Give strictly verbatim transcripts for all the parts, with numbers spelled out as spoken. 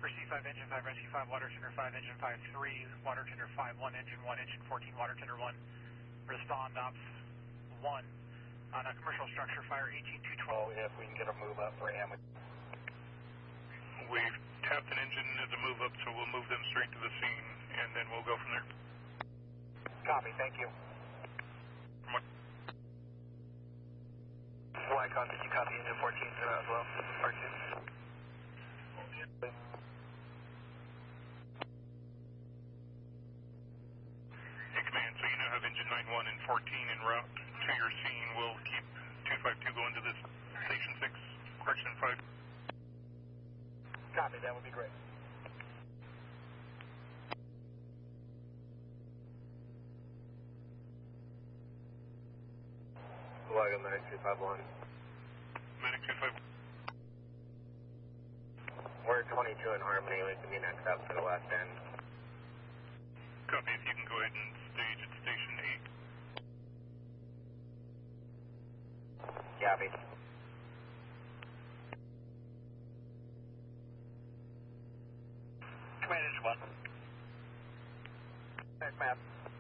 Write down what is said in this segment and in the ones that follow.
C five, engine five, rescue five, water tender five, engine five three, water tender five one, engine one, engine fourteen, water tender one. Respond ops one on a commercial structure, fire eighteen two twelve. Oh, if we can get a move up for Amity. We've tapped an engine as a move up, so we'll move them straight to the scene, and then we'll go from there. Copy, thank you. From what? Wycon, did you copy engine fourteen as well? Or two? Hey, command, so you now have engine nine one and fourteen en route to your scene. We'll keep two five two going to this station six, correction five. Copy, that would be great. Wagon Medic two five one. Medic two five one. We're twenty-two in Harmony. We can be next up for the west end. Copy, if you can go ahead and stage at station eight. Copy. Command engine one. Thanks, ma'am.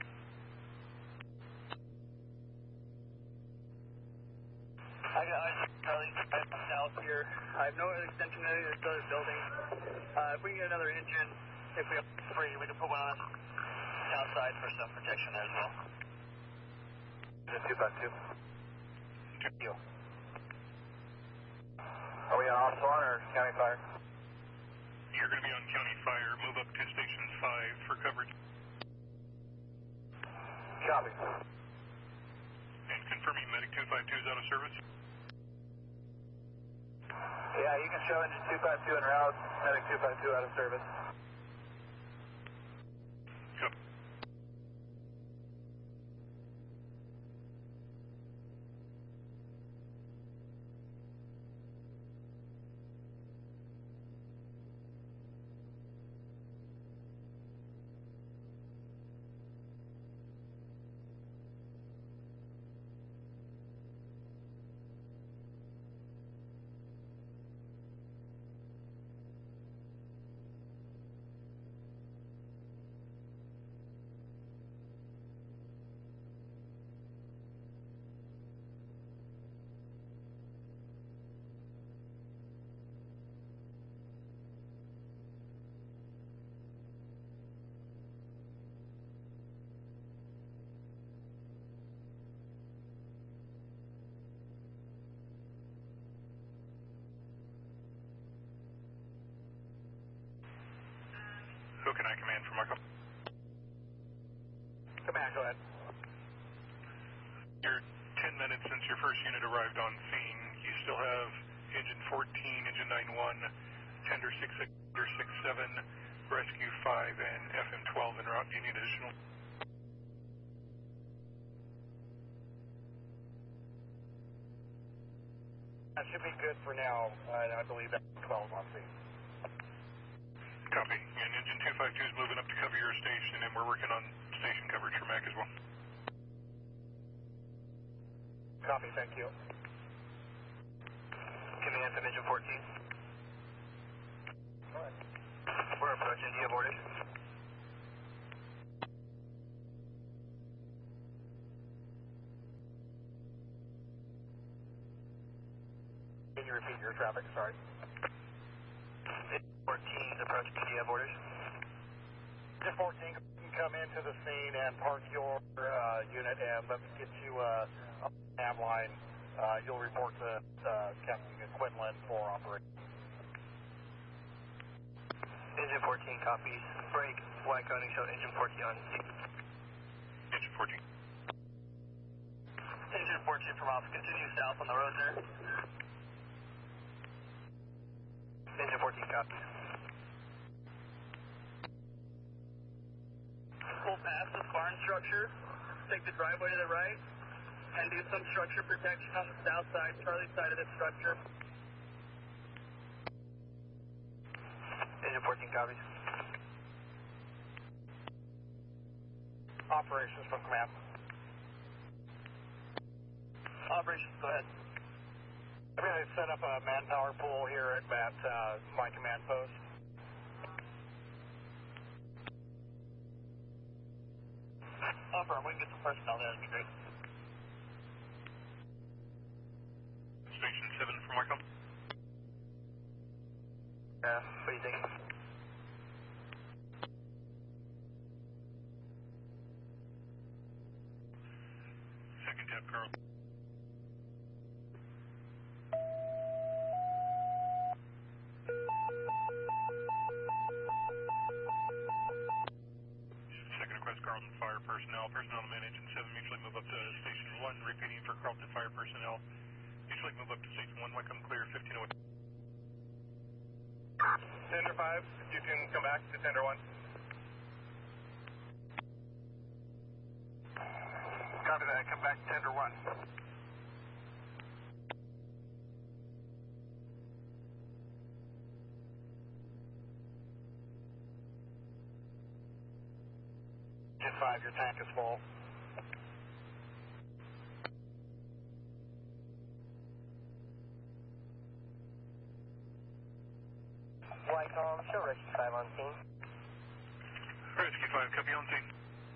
I got I Charlie south here. I have no extension to any of this other building. Uh, if we can get another engine, if we have three, we can put one on the outside for some protection there as well. two five two. Thank you. Are we on offshore or county fire? You're going to be on county fire. Move up to station five for coverage. Copy. And confirming medic two five two is out of service. Yeah, you can show engine two five two en route, medic two five two out of service. Yep. Who can I command for Marco? Command, go ahead. You're ten minutes since your first unit arrived on scene. You still have engine fourteen, engine nine one, tender six six, six seven, rescue five, and F M twelve en route. Do you need additional? That should be good for now. Uh, I believe that's twelve on scene. Copy. And engine two five two is moving up to cover your station, and we're working on station coverage for Mac as well. Copy, thank you. Command from engine fourteen. Go ahead. We're approaching. Do you have orders? Can you repeat your traffic? Sorry. fourteen is approaching. Do you have orders? Engine fourteen can come into the scene and park your uh, unit, and let me get you uh, a nav line. Uh, you'll report to uh, Captain Quinlan for operation. Engine fourteen copies. Break. Y coding show engine fourteen on. Engine fourteen. Engine fourteen from off. Continue south on the road there. Engine fourteen copies. Pull past this barn structure. Take the driveway to the right. And do some structure protection on the south side, Charlie side of this structure. Engine fourteen copies. Operations from command. Operations, go ahead. I'm going to set up a manpower pool here at, at uh, my command post. Oh, firm, we can get some personnel there, that'd be great. Station seven from Wycombe. Yeah, what do you think? Second tap, Carl. Second request, Carlton Fire personnel. Personnel to man engine seven, mutually move up to Station one. Repeating for Carlton Fire personnel. Mutually move up to Station one. Wycombe clear, fifteen oh eight. Tender five, you can come back to Tender one. Copy that, come back to Tender one. Engine five, your tank is full. Wycombe, show Rescue five on scene. Rescue five, copy on scene.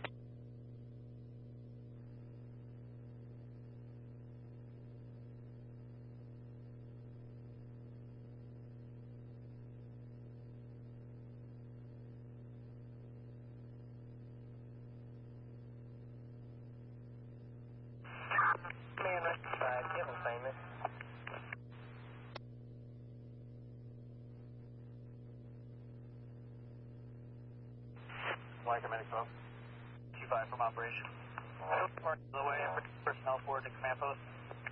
Man, Rescue five, do you have assignment? Wycombe, any phone? Q five from operation. Part of the way, and personnel forward to command post.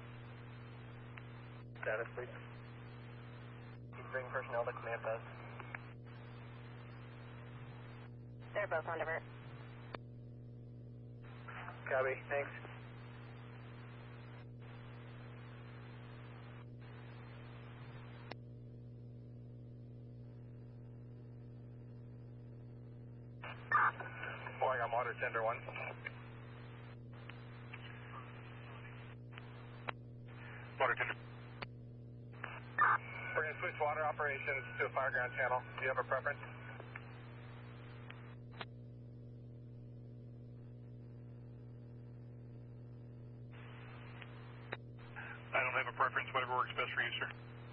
Status, please. Keep bringing personnel to command post. They're both on divert. Copy, thanks. Wycombe, water Tender one. Water tender. We're going to switch water operations to a fireground channel. Do you have a preference? I don't have a preference, whatever works best for you, sir.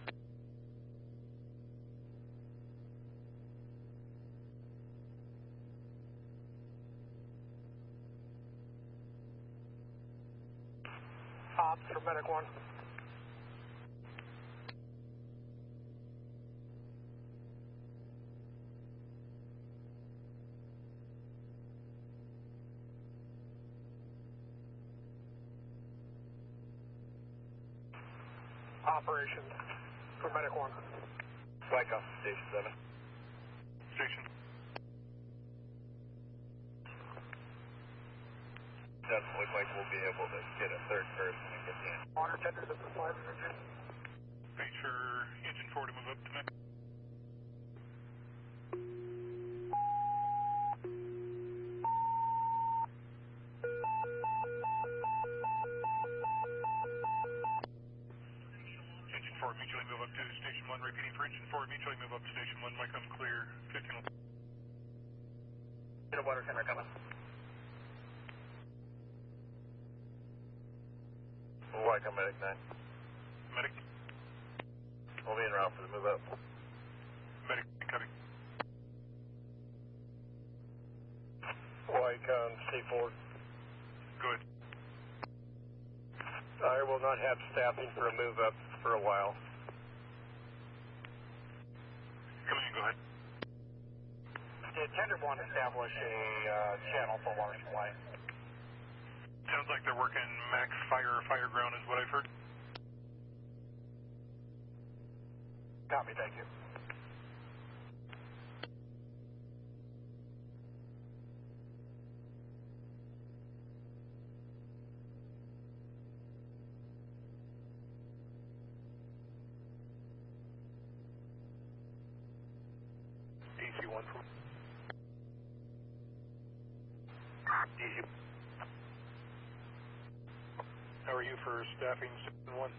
Ops for medic one. Operations for medic one. Wycombe, Station seven. Station. Doesn't look like we'll be able to get a third person and get in. Water tender to supply the engine. Wait for engine four to move up to me. Engine four, mutually move up to Station one. Repeating for engine four, mutually move up to Station one. Wycombe clear, fifteen. Get a water tender coming. Wycombe, medic nine. Medic. We'll be en route for the move up. Medic, cutting. Wycombe, C four. Good. I will not have staffing for a move up for a while. Come in, go ahead. Did Tender one establish a uh, channel for water supply? Sounds like they're working max fire, fire ground is what I've heard. Copy, thank you. D C one from... D C. How are you for staffing Station one?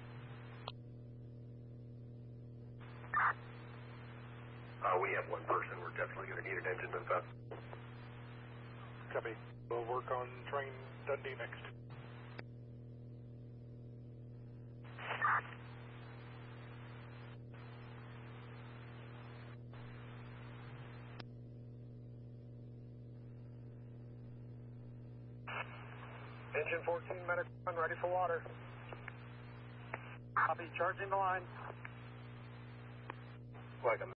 Uh, we have one person. We're definitely going to need an engine move up. Copy. We'll work on trying Dundee next. Engine fourteen, medic one, ready for water. Copy, charging the line. Like a